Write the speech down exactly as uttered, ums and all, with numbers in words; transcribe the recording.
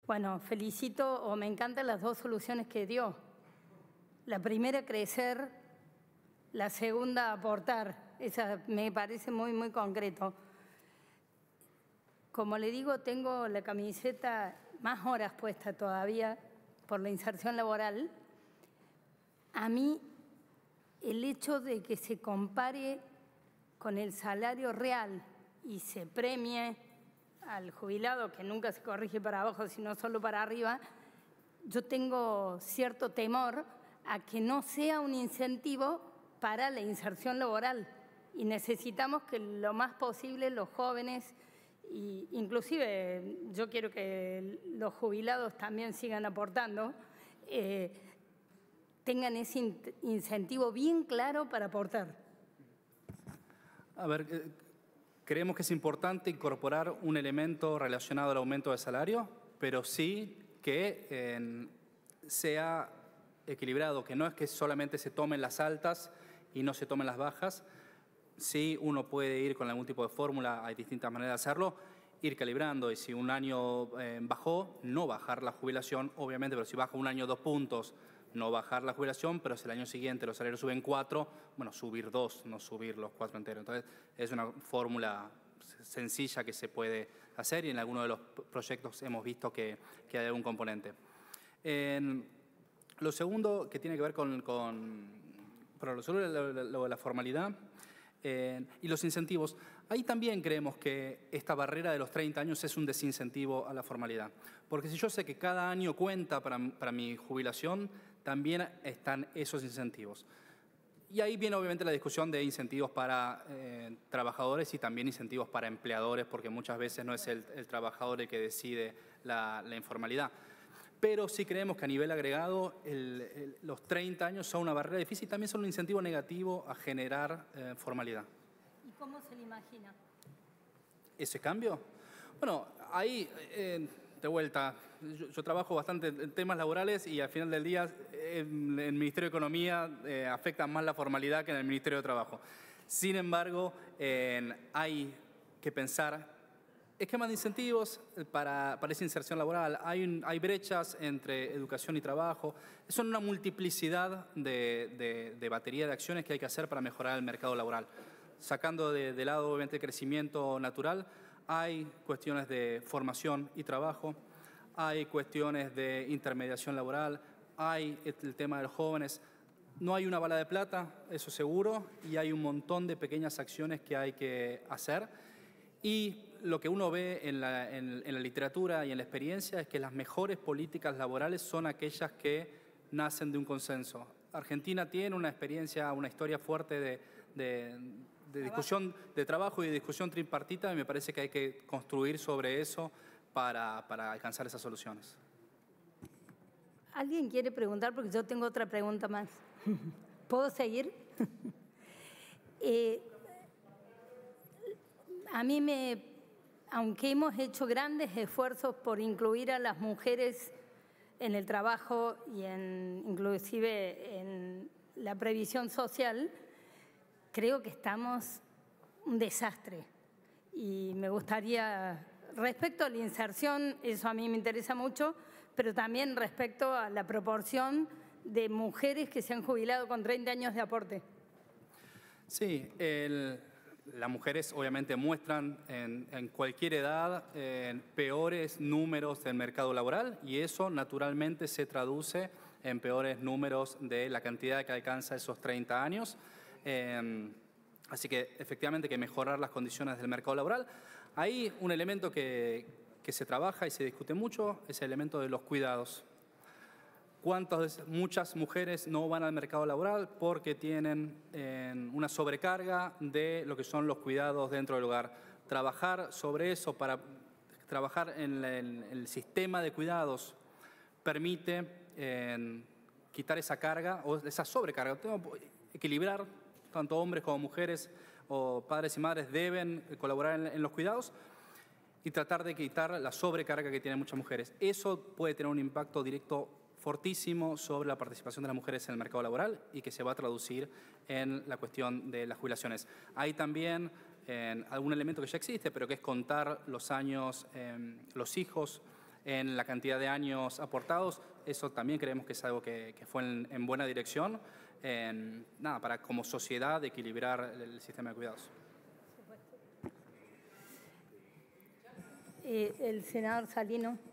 Bueno, felicito o me encantan las dos soluciones que dio. La primera, crecer, la segunda, aportar. Esa me parece muy, muy concreto. Como le digo, tengo la camiseta más horas puesta todavía por la inserción laboral. A mí, el hecho de que se compare con el salario real y se premie al jubilado, que nunca se corrige para abajo, sino solo para arriba, yo tengo cierto temor a que no sea un incentivo para la inserción laboral. Y necesitamos que lo más posible los jóvenes, y inclusive yo quiero que los jubilados también sigan aportando, eh, tengan ese in incentivo bien claro para aportar. A ver, eh, creemos que es importante incorporar un elemento relacionado al aumento de salario, pero sí que eh, sea equilibrado, que no es que solamente se tomen las altas y no se tomen las bajas. Sí, uno puede ir con algún tipo de fórmula, hay distintas maneras de hacerlo, ir calibrando, y si un año eh, bajó, no bajar la jubilación, obviamente, pero si baja un año dos puntos, no bajar la jubilación, pero si el año siguiente los salarios suben cuatro, bueno, subir dos, no subir los cuatro enteros. Entonces, es una fórmula sencilla que se puede hacer y en algunos de los proyectos hemos visto que, que hay algún componente. En, lo segundo que tiene que ver con, con pero lo segundo, lo, lo de la formalidad eh, y los incentivos. Ahí también creemos que esta barrera de los treinta años es un desincentivo a la formalidad. Porque si yo sé que cada año cuenta para, para mi jubilación, también están esos incentivos. Y ahí viene obviamente la discusión de incentivos para eh, trabajadores y también incentivos para empleadores, porque muchas veces no es el, el trabajador el que decide la, la informalidad. Pero sí creemos que a nivel agregado el, el, los treinta años son una barrera difícil y también son un incentivo negativo a generar eh, formalidad. ¿Y cómo se le imagina ese cambio? Bueno, ahí, eh, de vuelta, yo, yo trabajo bastante en temas laborales y al final del día en, en el Ministerio de Economía eh, afecta más la formalidad que en el Ministerio de Trabajo. Sin embargo, eh, hay que pensar esquemas de incentivos para, para esa inserción laboral. Hay, un, hay brechas entre educación y trabajo. Son una multiplicidad de, de, de batería de acciones que hay que hacer para mejorar el mercado laboral. Sacando de, de lado, obviamente, el crecimiento natural, hay cuestiones de formación y trabajo, hay cuestiones de intermediación laboral, hay el tema de los jóvenes. No hay una bala de plata, eso seguro, y hay un montón de pequeñas acciones que hay que hacer. Y lo que uno ve en la, en, en la literatura y en la experiencia es que las mejores políticas laborales son aquellas que nacen de un consenso. Argentina tiene una experiencia, una historia fuerte de, de, de discusión de trabajo y de discusión tripartita, y me parece que hay que construir sobre eso para, para alcanzar esas soluciones. ¿Alguien quiere preguntar? Porque yo tengo otra pregunta más. ¿Puedo seguir? eh, a mí me, aunque hemos hecho grandes esfuerzos por incluir a las mujeres en el trabajo y en, inclusive en la previsión social, creo que estamos un desastre. Y me gustaría, respecto a la inserción, eso a mí me interesa mucho, pero también respecto a la proporción de mujeres que se han jubilado con treinta años de aporte. Sí, el, las mujeres obviamente muestran en, en cualquier edad eh, peores números del mercado laboral y eso naturalmente se traduce en peores números de la cantidad que alcanza esos treinta años. Eh, así que efectivamente hay que mejorar las condiciones del mercado laboral. Hay un elemento que, que se trabaja y se discute mucho, es el elemento de los cuidados. ¿Cuántas, muchas mujeres no van al mercado laboral porque tienen eh, una sobrecarga de lo que son los cuidados dentro del hogar? Trabajar sobre eso, para trabajar en, la, en el sistema de cuidados, permite eh, quitar esa carga o esa sobrecarga, equilibrar, tanto hombres como mujeres o padres y madres deben colaborar en, en los cuidados y tratar de quitar la sobrecarga que tienen muchas mujeres. Eso puede tener un impacto directo fortísimo sobre la participación de las mujeres en el mercado laboral y que se va a traducir en la cuestión de las jubilaciones. Hay también eh, algún elemento que ya existe, pero que es contar los años, eh, los hijos en la cantidad de años aportados. Eso también creemos que es algo que, que fue en, en buena dirección, en, nada, para como sociedad equilibrar el sistema de cuidados. Eh, el senador Salino.